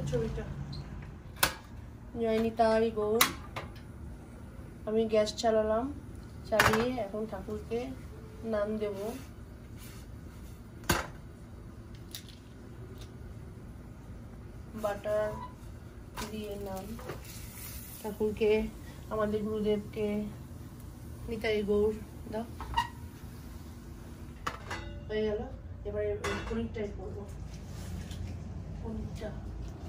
ছবিটা। জয় নিতাই গৌর। আমি গ্যাস চালালাম, চালিয়ে এখন ঠাকুরকে নাম দেব। বাটার দিয়ে নাম ঠাকুরকে, আমাদের গুরুদেবকে। নিতাই গৌর দাও, হয়ে গেল। এবারে পনিরটাই করবো। পনিরটা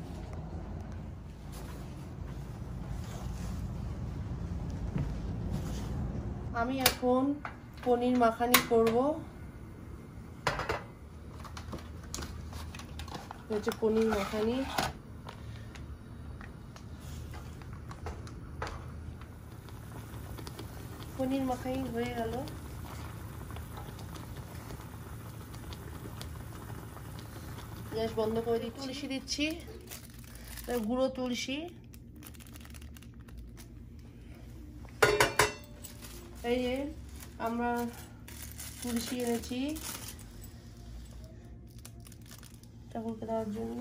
আমি এখন পনির মাখানি করব। হচ্ছে পনির মাখানি। পনির মাখানি হয়ে গেল। গ্যাস বন্ধ করে দিচ্ছি। তুলসী দিচ্ছি, গুঁড়ো তুলসী। এই যে আমরা তুলসী এনেছি ঠাকুরকে দেওয়ার জন্য।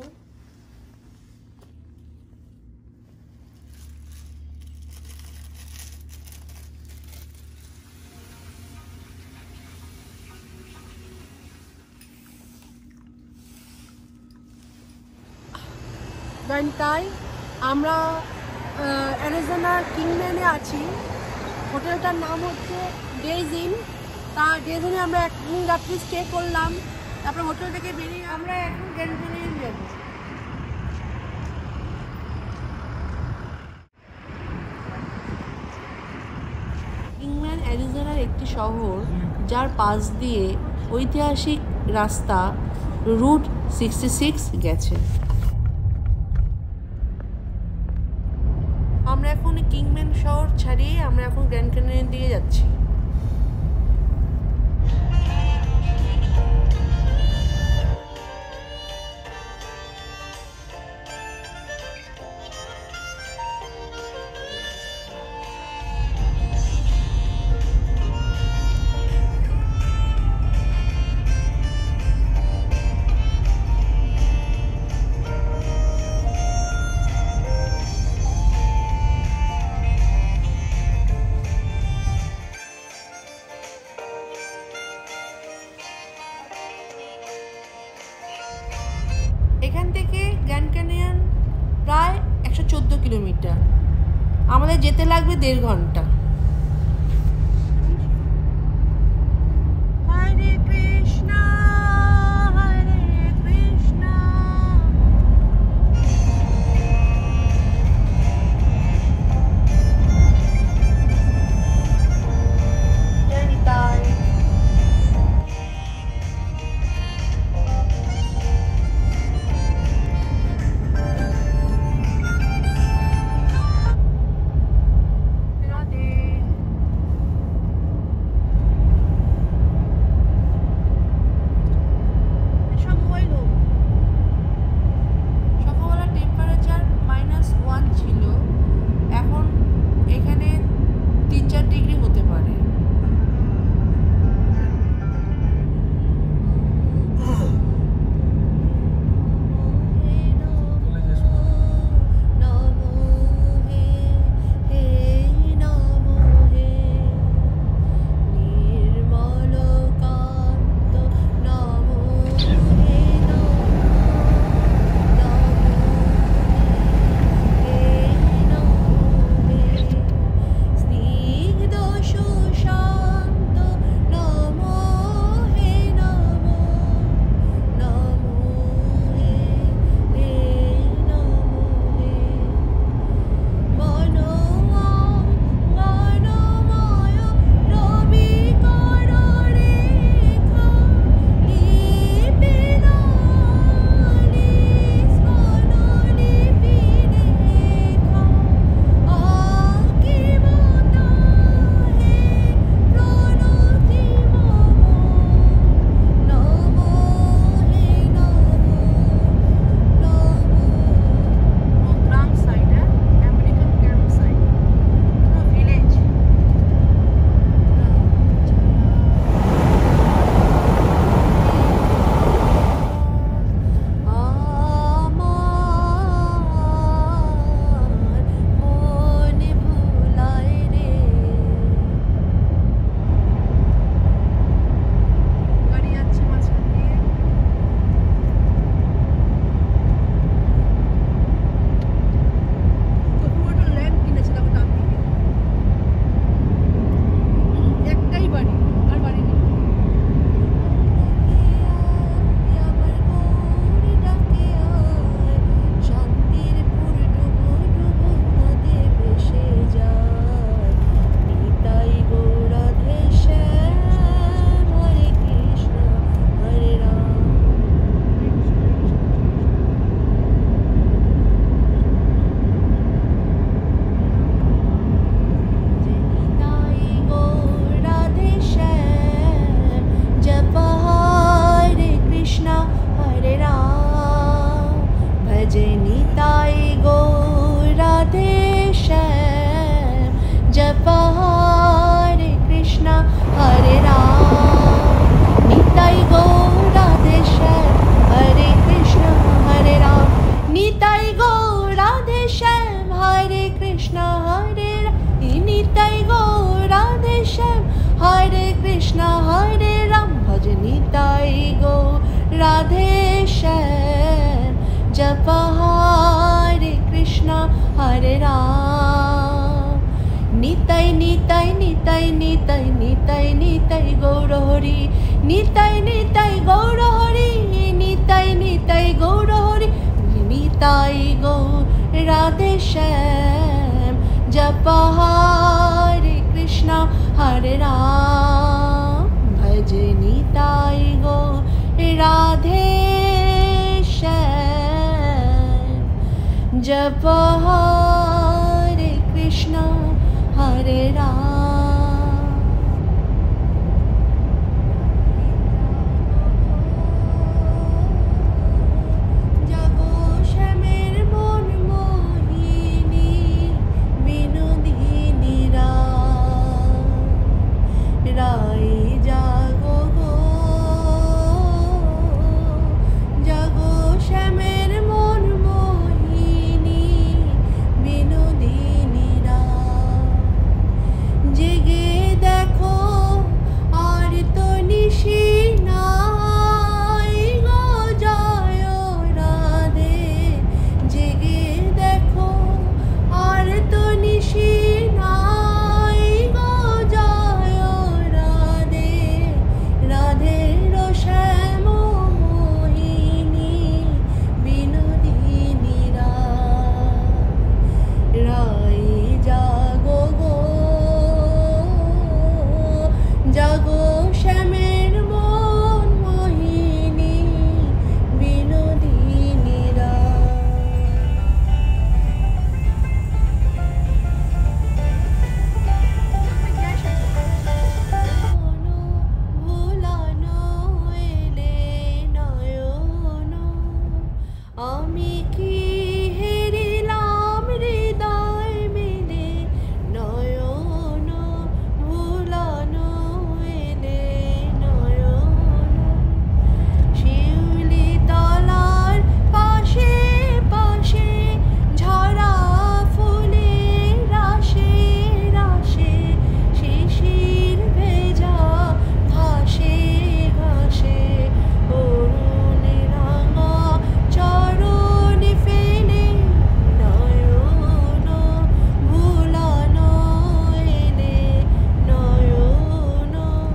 তাই আমরা অ্যারিজোনা কিংম্যানে আছি। হোটেলটার নাম হচ্ছে ডেজ ইন। তা ডেজ ইনে আমরা একদিন রাত্রি স্টে করলাম। তারপরে হোটেল থেকে বেরিয়ে আমরা এখন গ্র্যান্ড ক্যানিয়ন যাব। কিংম্যান অ্যারিজোনার একটি শহর, যার পাশ দিয়ে ঐতিহাসিক রাস্তা রুট 66 গেছে। আমরা এখন কিংম্যান শহর ছাড়িয়ে আমরা এখন গ্র্যান্ড ক্যানিয়নের দিকে যাচ্ছি। এখান থেকে গ্র্যান্ড ক্যানিয়ন প্রায় 114 কিলোমিটার। আমাদের যেতে লাগবে 1.5 ঘন্টা। হরে কৃষ্ণ হরে কৃষ্ণ। জয় নিতাই। রাধে রাধে শ্যাম জপ হরে কৃষ্ণ হরে রাম নিতাই নিতাই নিতাই নিতাই নিতাই নিতাই গৌর হরি নিতাই নিতাই গৌর হরি নিতাই নিতাই গৌর হরি নিতাই গৌর রাধে শ্যাম জপ হরে কৃষ্ণ হরে রাম ভজ নিতাই গৌর রাধে শ্যাম জপ হরে কৃষ্ণ হরে রাম জাগো শ্যামের মন মোহিনী বিনোদিনী রায় জাগো গো জাগো শ্যামের মন মোহিনী বিনোদিনী জেগে দেখো আর তো নিশি নাই গো জয় রাধে জেগে দেখো আর তো নিশি নাই গো জয় রাধে রাধে শ্যাম মোহিনী বিনোদিনী রায় জাগো গো জাগো শ্যামের মন মোহিনী বিনোদিনী ভুলানো এলে নয়ন আমি কি হেরিলাম হৃদয় মেলে নয়ন ভুলানো এলে নয়ন শিউলি তলার পাশে পাশে ঝরা ফুলের রাশে রাশে শিশির ভেজা ঘাসে ঘাসে অরুণ রাঙা চরণ ফেলে নয়ন ভুলানো এলে নয়ন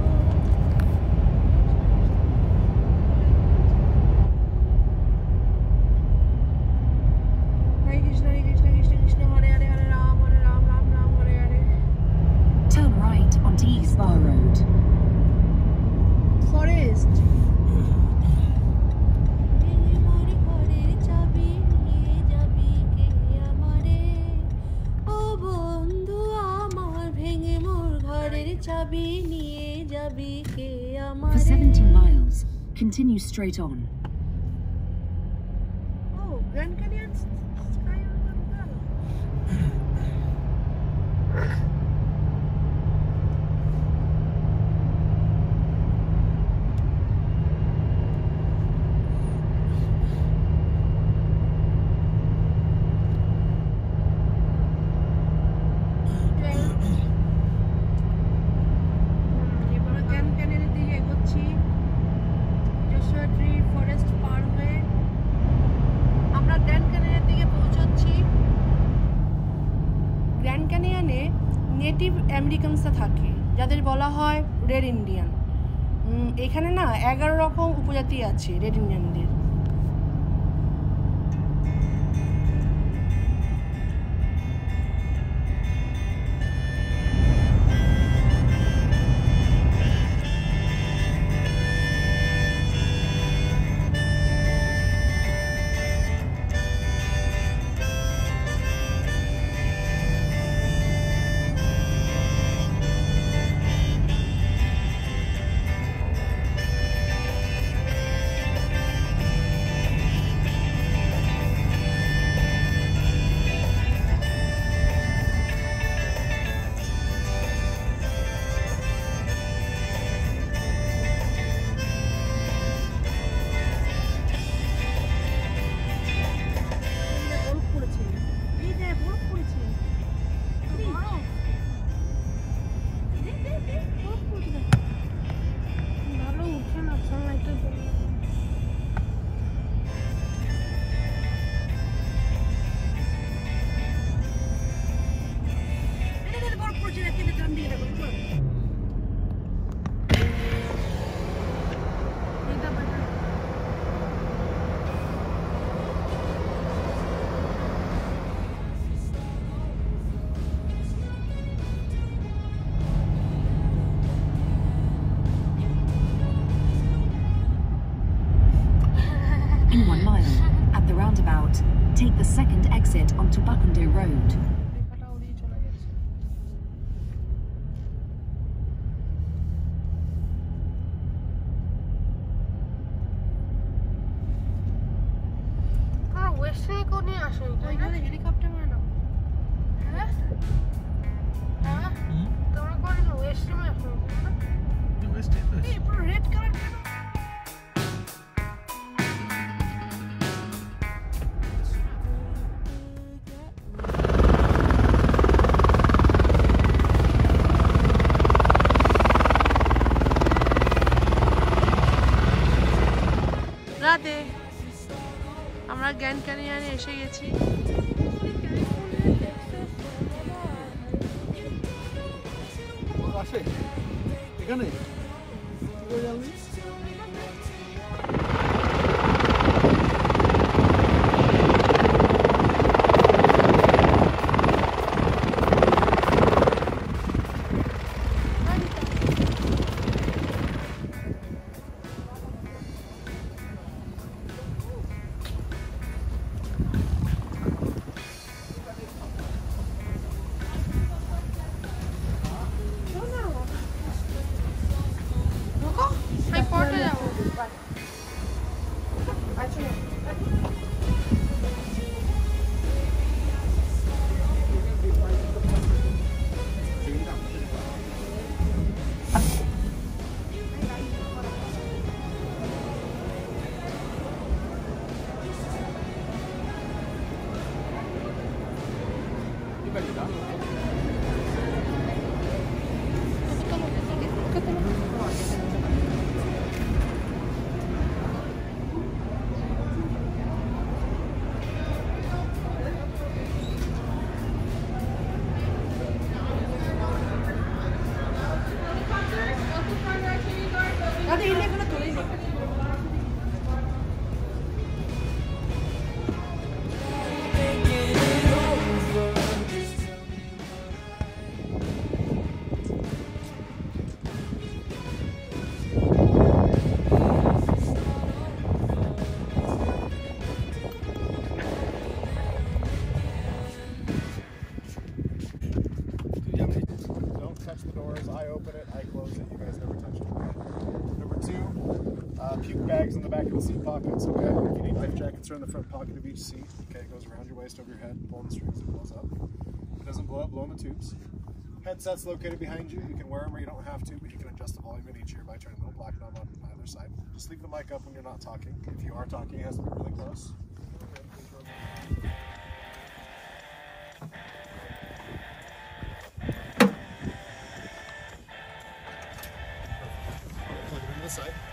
হরে Krishna Krishna Krishna Hare Hare Hare Ram Ram Ram Hare Hare Turn right onto East Bar Road. Forest মোর ঘরের চাবি নিয়ে যাবি কে আমারে ও বন্ধু আমার ভেঙে মোর ঘরের চাবি নিয়ে যাবি কে For আমারে 17 miles, continue straight on. ও গ্র্যান্ড ক্যানিয়ন স্কাই এবার গ্র্যান্ড ক্যানিয়নের দিকে এগোচ্ছি জোশুয়া ট্রি ফরেস্ট পার হয়ে আমরা গ্র্যান্ড ক্যানিয়নের দিকে পৌঁছচ্ছি গ্র্যান্ড ক্যানিয়নে নেটিভ আমেরিকানসরা থাকে যাদের বলা হয় রেড ইন্ডিয়ান এখানে না 11 রকম উপজাতি আছে রেড ইন্ডিয়ানদের roundabout. Take the second exit onto Buckendo Road. লেখাটা উড়িয়ে চলে গেছে। ওয়েস্টার্নে কোন নিয়ে আসেনি তাই না? এখানে হেলিকপ্টার মানে না। হ্যাঁ হ্যাঁ তোমরা কোন ওয়েস্টার্নে আসেনি তাই না? এই পুরো রেড কালার কেন? রাতে আমরা গ্র্যান্ড ক্যানিয়নে এসে গেছি। এখানে আমি পড়তে যাবো। রাতে এই লেখাটা তুলে নি। don't touch the doors. I open it, I close it. You guys never touch it. Number two, puke bags in the back of the seat pockets. Okay, if you need life jackets, are in the front pocket of each seat. Okay, it goes around your waist, over your head, pull on the strings, it blows up. If it doesn't blow up, blow in the tubes. Headsets located behind you. You can wear them or you don't have to, but you can adjust the volume in each ear by turning the little black knob on either side. Just leave the mic up when you're not talking. If you are talking, it has to be really close. Plug it into the side.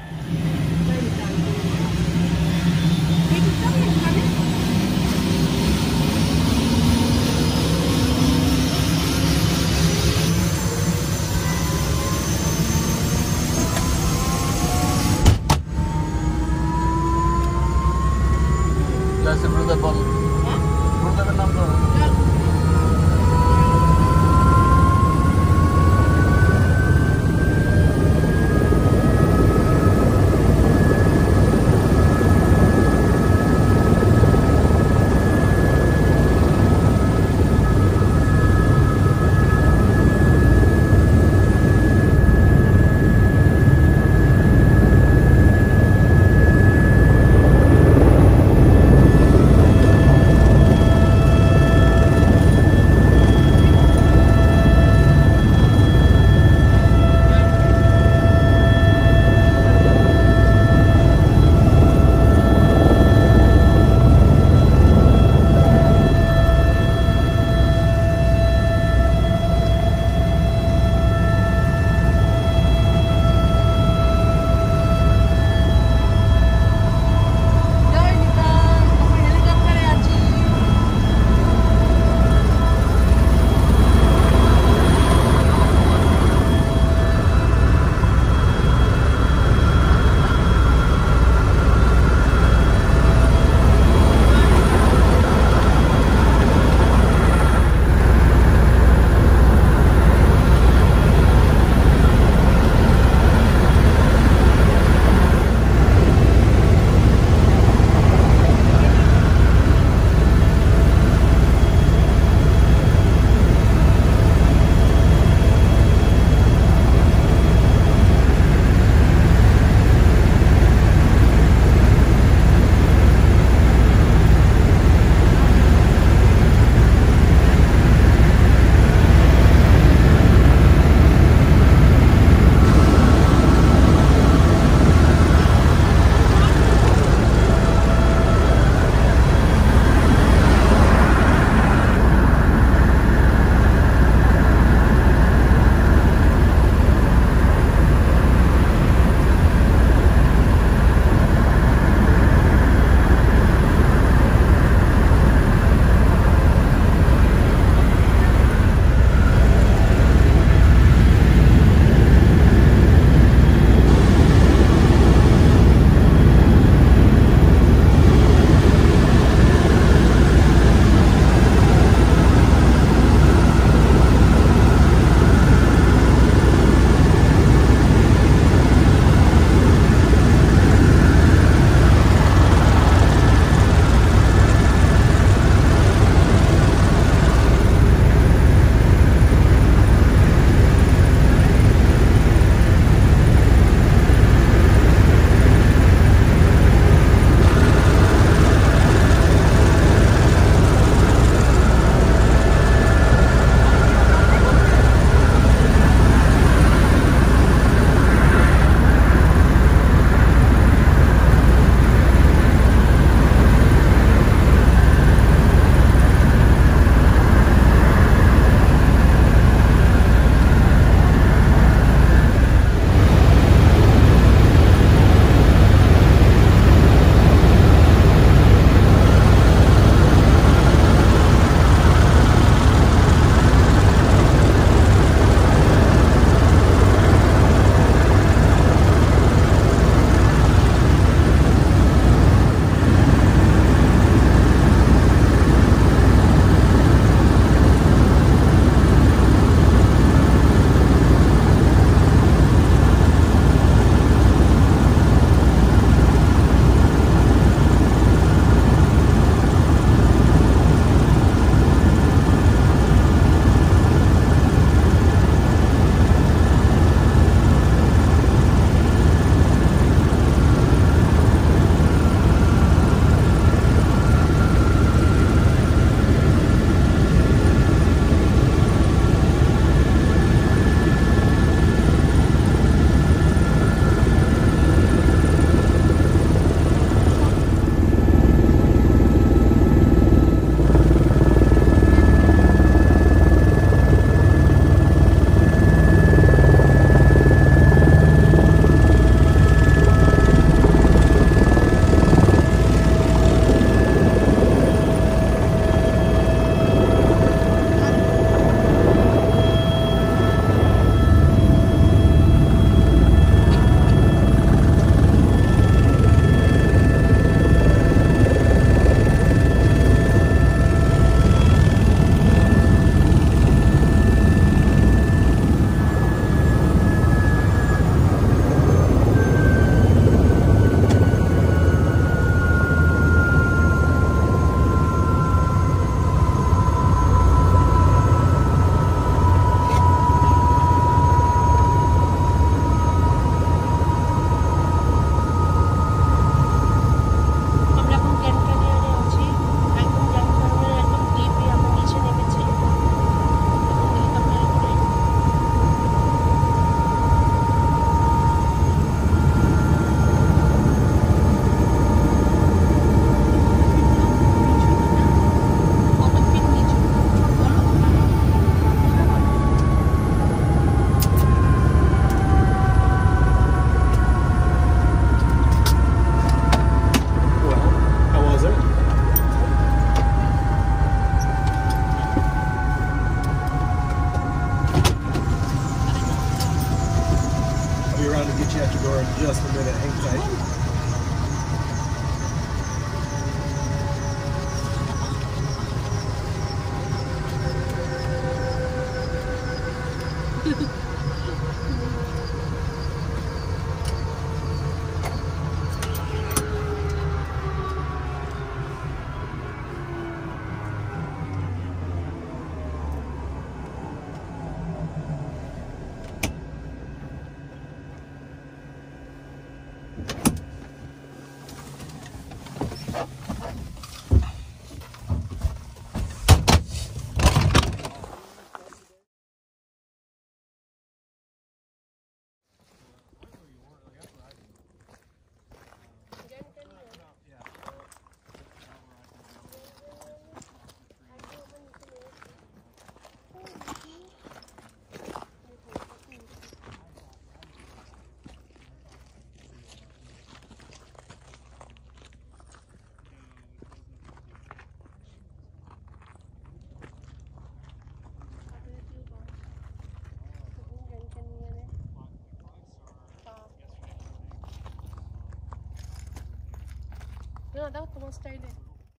দেখো তোমার স্টাইলে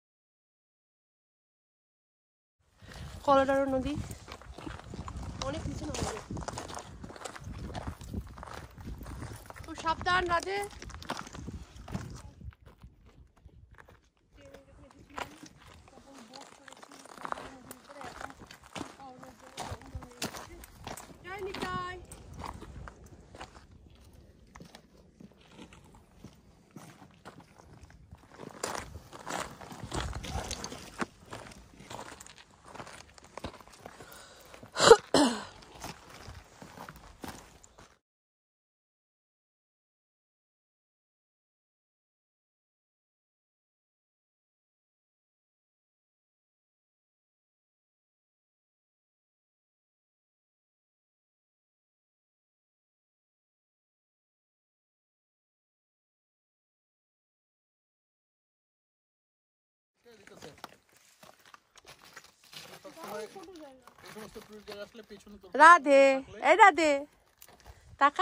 Colorado নদী অনেক নিচে নামবে খুব সাবধান রাজে জয় নিতাই রাধে এই রাধে টাকা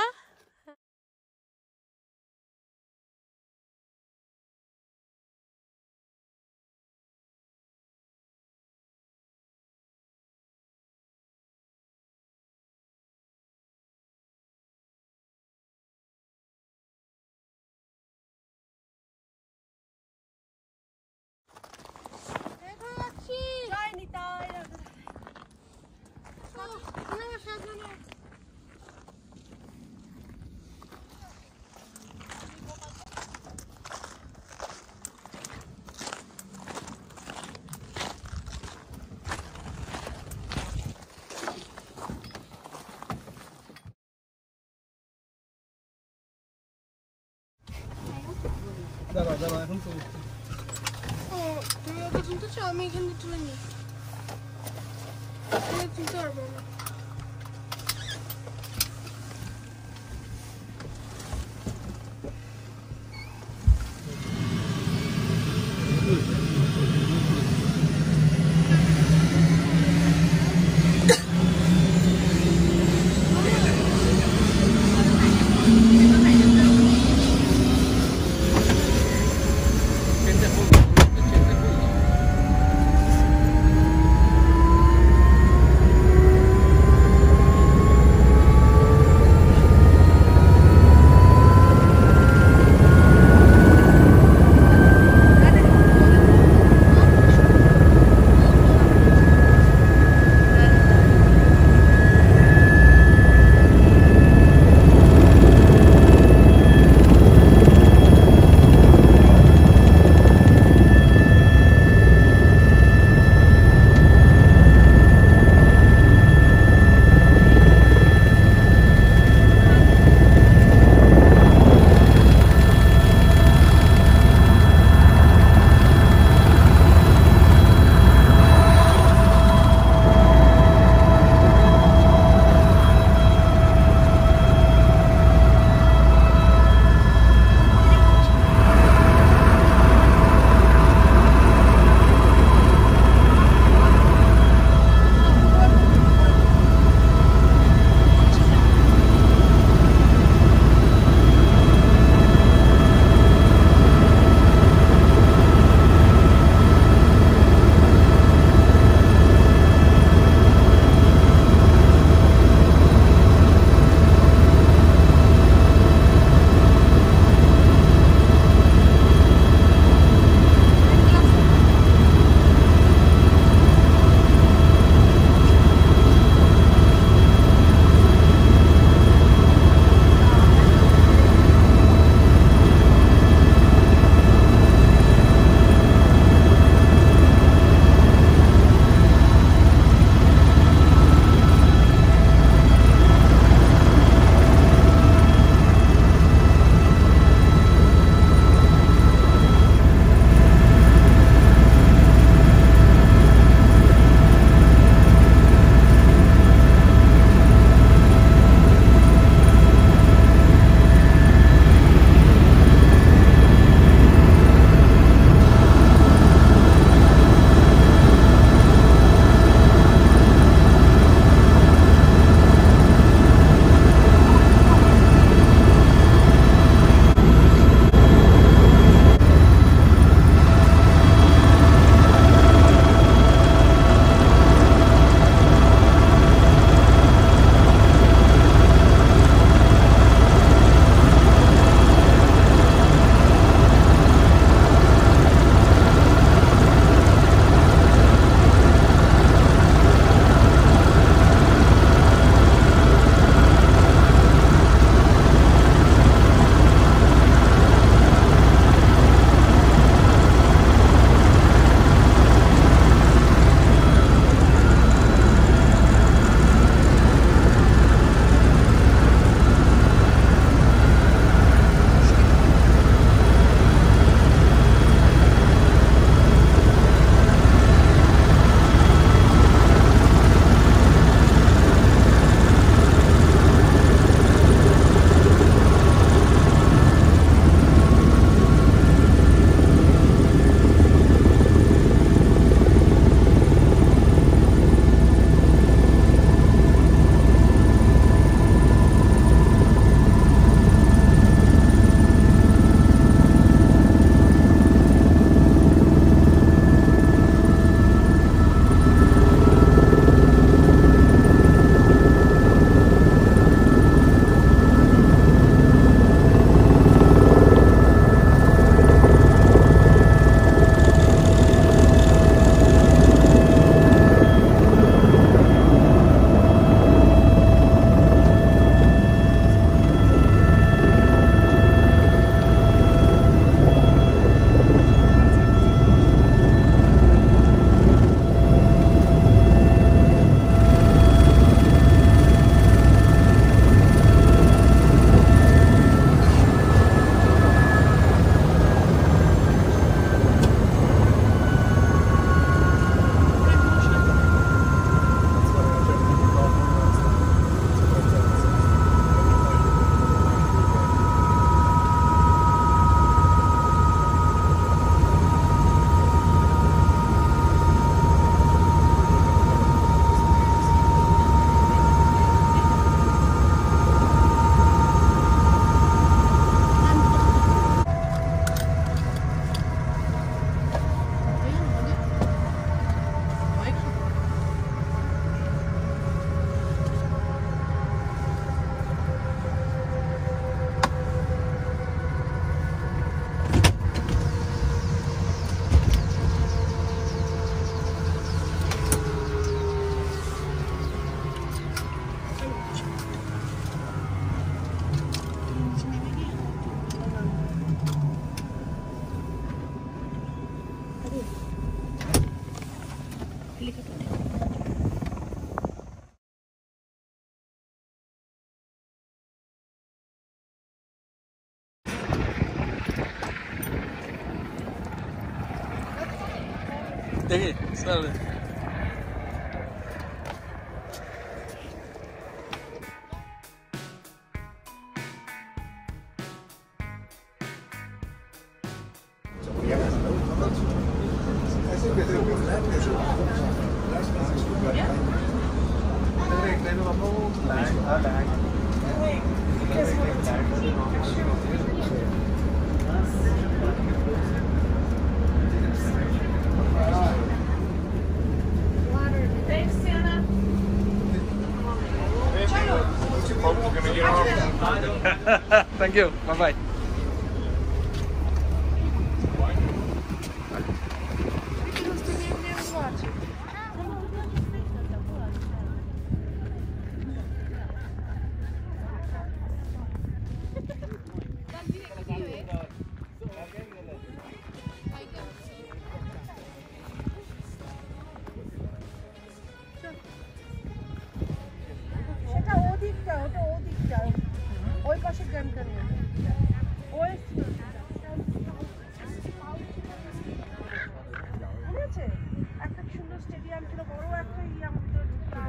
জয় নিতাই দাঁড়া এখন তো তুমি ওকে তুলতে চাও আমি এখান থেকে তুলে নিই তুলতে পারবো না देखिए sir Thank you. Bye bye. সেটা ওদিকটা, ওটা ওদিকটা, ওই পাশে গ্র্যান্ড ক্যানিয়ন। মনে আছে একটা সুন্দর স্টেডিয়াম ছিল, বড় একটা আমাদের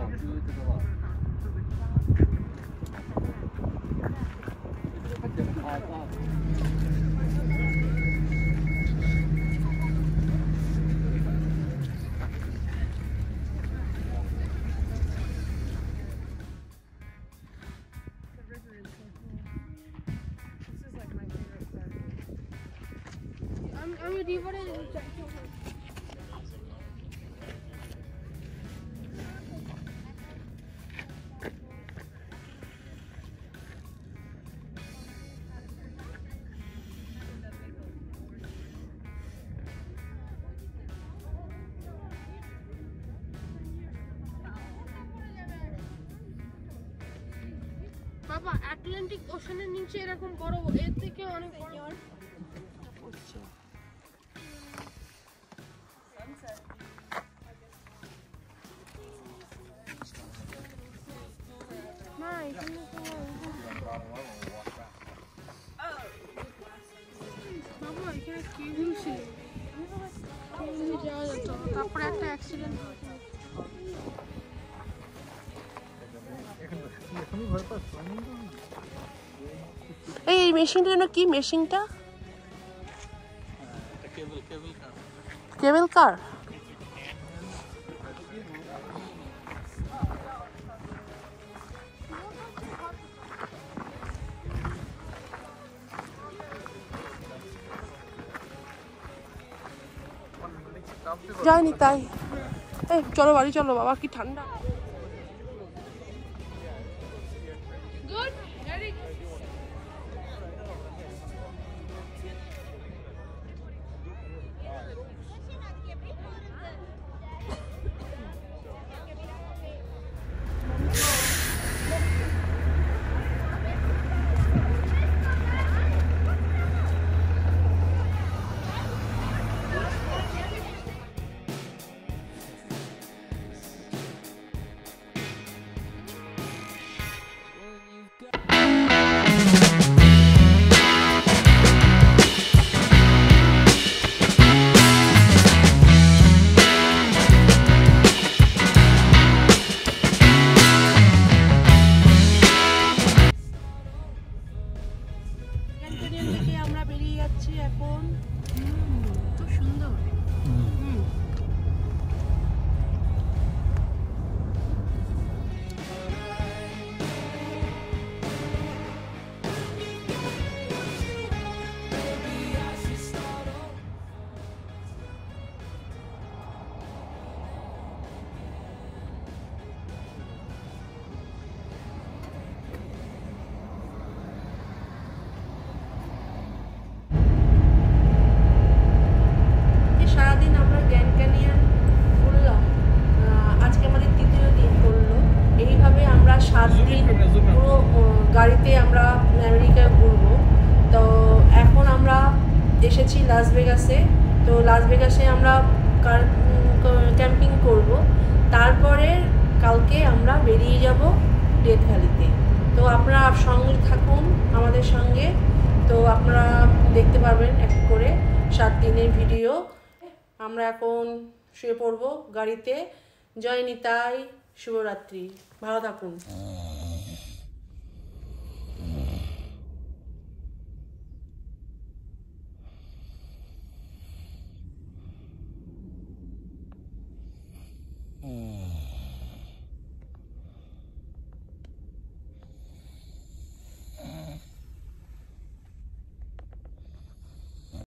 আমি রিভারে বাবা আটলান্টিক ওশানের নিচে এরকম বড় এর থেকে অনেক বড় না এখানে তো বাবা এখানে কেবিল ছিল যাওয়া যেত তারপরে একটা অ্যাক্সিডেন্ট এই মেশিনটা যেন কি মেশিনটা? কেবল কার? যায়নি তাই। এই চলো বাড়ি চলো, বাবা কি ঠান্ডা। গুড ভেরি আমরা বেরিয়ে যাচ্ছি এখন। খুব সুন্দর। সারাদিন আমরা গ্র্যান্ড ক্যানিয়ন ঘুরলাম, আজকে আমাদের তৃতীয় দিন পড়লো। এইভাবে আমরা 7 দিন পুরো গাড়িতে আমরা আমেরিকায় ঘুরবো। তো এখন আমরা এসেছি লাস ভেগাসে। তো লাস ভেগাসে আমরা ক্যাম্পিং করব, তারপরে কালকে আমরা বেরিয়ে যাব ডেথ ভ্যালিতে। তো আপনারা সঙ্গে থাকুন আমাদের সঙ্গে, তো আপনারা দেখতে পারবেন এক করে 7 দিনের ভিডিও। আমরা এখন শুয়ে পড়ব গাড়িতে। জয় নিতাই, শুভরাত্রি, ভালো থাকুন।